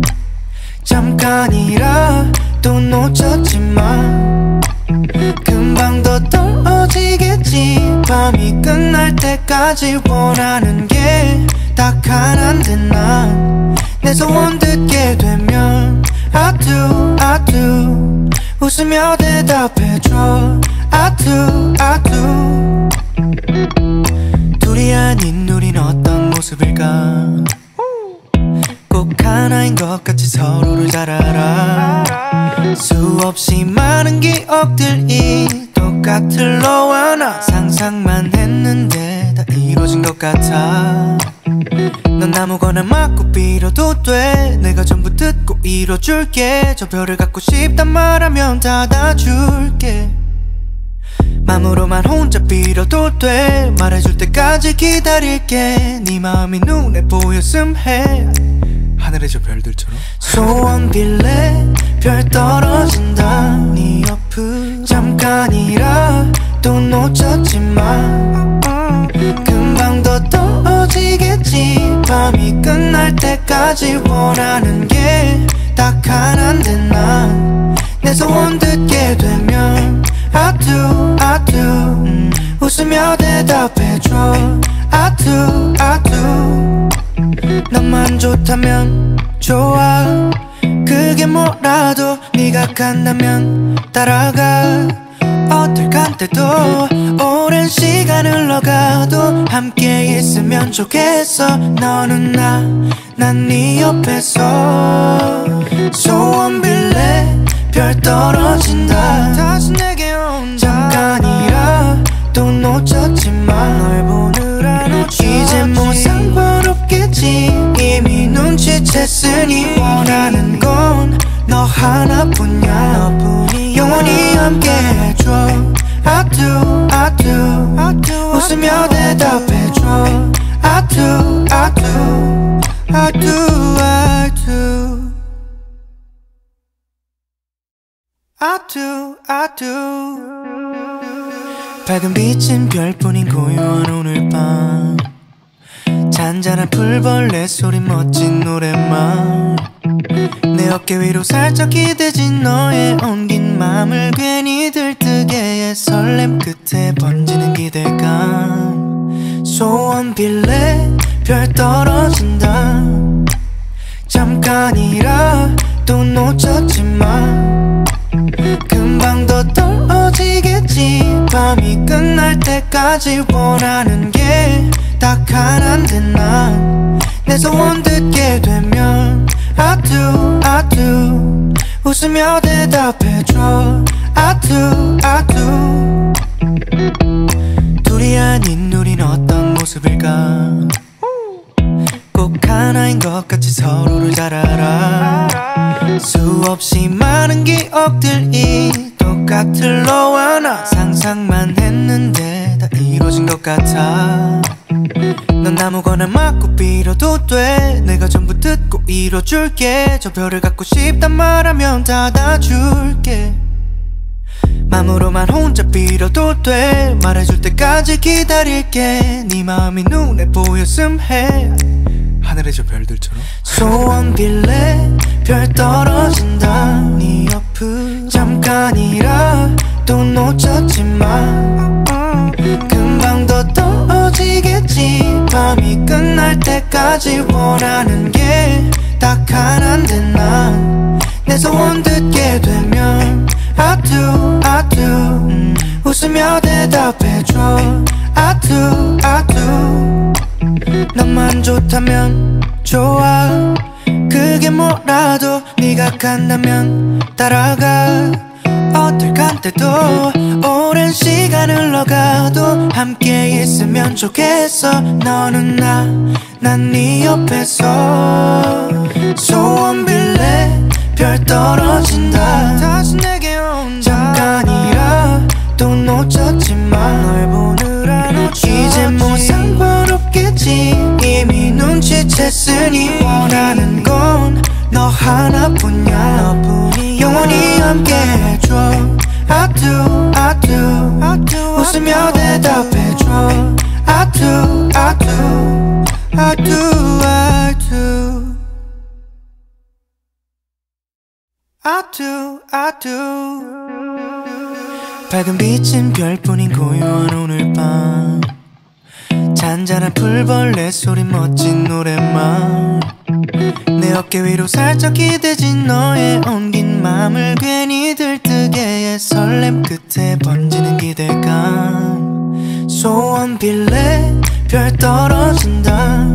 잠깐이라도 놓쳤지만 금방 더 떨어지겠지. 밤이 끝날 때까지 원하는 게 딱 하나인데 난 내 소원 듣게 되면 I do, I do 웃으며 대답해줘 I do, I do 둘이 아닌 우린 어떤 모습일까. 꼭 하나인 것 같이 서로를 잘 알아. 수없이 많은 기억들이 똑같을 너와 나. 상상만 했는데 다 이루어진 것 같아. 넌 아무거나 맞고 빌어도 돼. 내가 전부 듣고 이뤄줄게. 저 별을 갖고 싶단 말하면 닫아줄게. 맘으로만 혼자 빌어도 돼. 말해줄 때까지 기다릴게. 네 마음이 눈에 보였음 해. 하늘의 저 별들처럼. 소원 빌래 별 떨어진다. 네 옆을 잠깐이라도 놓쳤지만 금방 더 떨어지겠지. 밤이 끝날 때까지 원하는 게 딱 하나인데 난 내 소원 듣게 되면 I do, I do 음, 웃으며 대답해줘 I do, I do 너만 좋다면 좋아. 그게 뭐라도 네가 간다면 따라가. 어떨 때도 오랜 시간 흘러가도 함께 있으면 좋겠어. 너는 나, 난 네 옆에서. 소원 빌래 별 떨어진다. 다시 내게 온다. 잠깐이라도 놓쳤지만 널 보느라 놓쳤지. 이제 뭐 상관없겠지. 이미 눈치챘으니 원하는 건 너 하나뿐이야. 영원히 함께 해줘 I do, I do, I do 웃으며 대답해줘 I do, I do, I do, I do I do, I do 밝은 빛은 별뿐인 고요한 오늘 밤. 잔잔한 풀벌레 소리 멋진 노랫말. 내 어깨 위로 살짝 기대진 너의 엉긴 맘을 괜히 들뜨게 해. 설렘 끝에 번지는 기대감. 소원 빌래 별 떨어진다. 잠깐이라도 놓쳤지만 금방 더 떨어지겠지. 밤이 끝날 때 때까지 원하는 게 딱 하나인데 난 내 소원 듣게 되면 I do, I do 웃으며 대답해줘 I do, I do 둘이 아닌 우린 어떤 모습일까 꼭 하나인 것 같이 서로를 잘 알아 수없이 많은 기억들이 똑같을 너와 나 상상만 했는데 다 이루어진 것 같아 넌 아무거나 맞고 빌어도 돼 내가 전부 듣고 이뤄줄게 저 별을 갖고 싶단 말하면 닫아줄게 맘으로만 혼자 빌어도 돼 말해줄 때까지 기다릴게 네 마음이 눈에 보였음 해 하늘의 저 별들처럼 소원 빌래 별 떨어진다 네 옆을 잠깐이라 또 놓쳤지만 금방 더 떨어지겠지 밤이 끝날 때까지 원하는 게 딱 하나인데 난 내 소원 듣게 되면 I do, I do 음, 웃으며 대답해줘 I do, I do 너만 좋다면 좋아 그게 뭐라도 네가 간다면 따라가 어떨 때도 오랜 시간 흘러가도 함께 있으면 좋겠어 너는 나, 난 네 옆에서 소원 빌래 별 떨어진다 다시 내게 온다 잠깐이라 또 놓쳤지만 널 보느라 놓쳤지 이제 뭐 상관없겠지 이미 눈치챘으니 원하는 건 너 하나뿐이야 너뿐이야 영원히 함께 해줘 I do, I do, I do 웃으며 대답해줘 I do, I do, I do, I do I do, I do 밝은 빛은 별뿐인 고요한 오늘 밤 잔잔한 풀벌레 소리 멋진 노랫말 내 어깨 위로 살짝 기대진 너의 엉긴 맘을 괜히 들뜨게 해 설렘 끝에 번지는 기대감 소원 빌래 별 떨어진다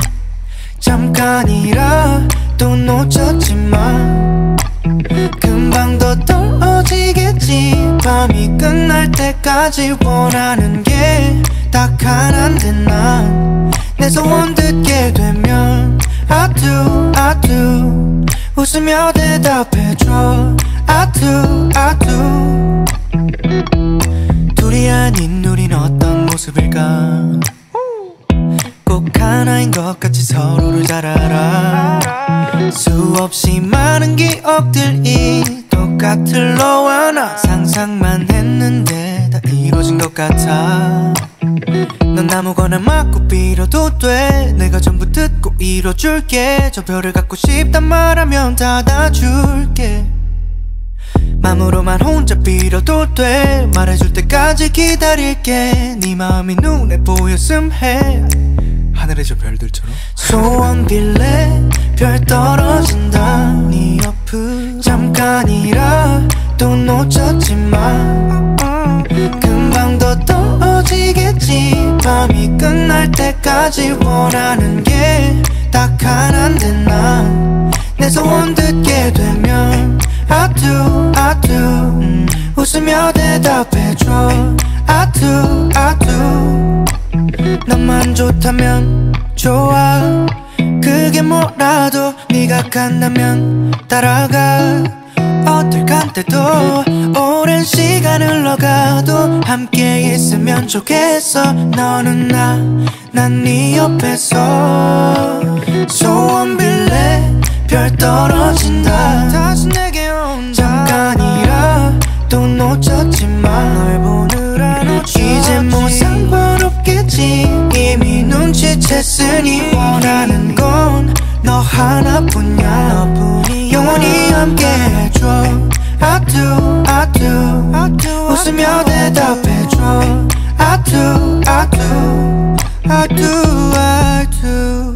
잠깐이라 또 놓쳤지만 금방 더 떨어지겠지 밤이 끝날 때까지 원하는 게 딱 하나인데 난 내 소원 듣게 되면 I do, I do 웃으며 대답해줘 I do, I do 둘이 아닌 우린 어떤 모습일까 꼭 하나인 것 같이 서로를 잘 알아 수없이 많은 기억들이 똑같을 너와 나 상상만 했는데 다 이루어진 것 같아 넌 아무거나 맞고 빌어도 돼 내가 전부 듣고 이뤄줄게 저 별을 갖고 싶단 말하면 닫아줄게 맘으로만 혼자 빌어도 돼 말해줄 때까지 기다릴게 네 마음이 눈에 보였음 해 하늘의 저 별들처럼 소원 빌래 별 떨어진다 네 옆을 잠깐이라 또 놓쳤지만 금방 더 떨어지겠지 밤이 끝날 때까지 원하는 게 딱 하나인데 난 내 소원 듣게 되면 I do, I do 음, 웃으며 대답해줘 I do, I do 너만 좋다면 좋아 그게 뭐라도 네가 간다면 따라가 어떨 때도 오랜 시간 흘러가도 함께 있으면 좋겠어 너는 나, 난 네 옆에서 소원 빌래 별 떨어진다 다시 내게 온다 잠깐이라 또 놓쳤지만 널 보느라 놓쳤지 이제 뭐 상관없겠지 이미 눈치챘으니 원하는 건 너 하나뿐이야 너뿐이야 영원히 함께 해줘 I do, I do, I do 웃으며 대답해줘 I do, I do, I do, I do